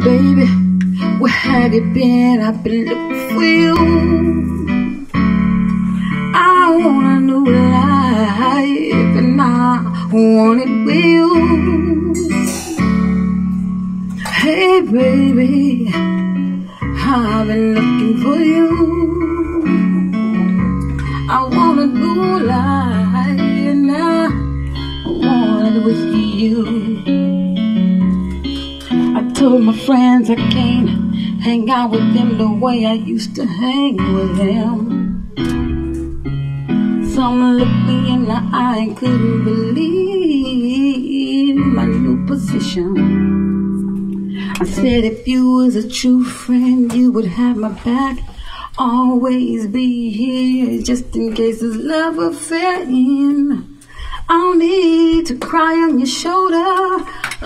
baby, where have you been? I've been looking for you. I want a new life, and I want it with you. Hey baby, I've been looking for you. I want a new life, and I want it with you. I told my friends I can't hang out with them the way I used to hang with them. Some looked me in the eye and couldn't believe my new position. I said if you was a true friend, you would have my back, always be here, just in case this love affair ends. I don't need to cry on your shoulder.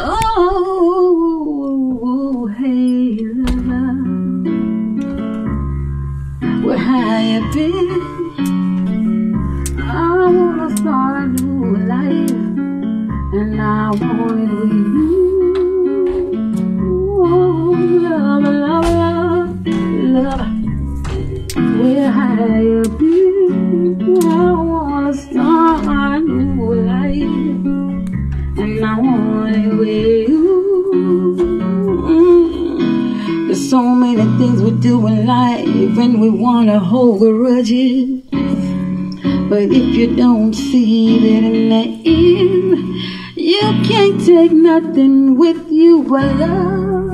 Oh, hey, lover, where have you been? I wanna start a new life, and I want it with you. Oh, lover, lover, lover, where have you been? I wanna start a new life, and I want it with you. There's so many things we do in life, and we wanna hold grudges. But if you don't see that in the end, you can't take nothing with you but love.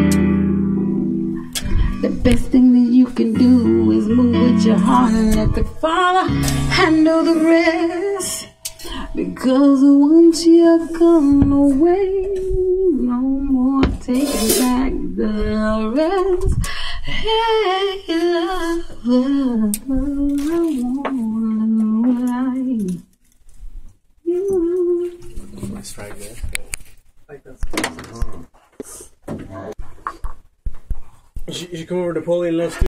The best thing that you can do is move with your heart and let the Father handle the rest. Because once you're gone away, no more taking back the rest. Hey, lover, I wanna like you. Nice try there. Like that's You should come over to Napoleon. Let's do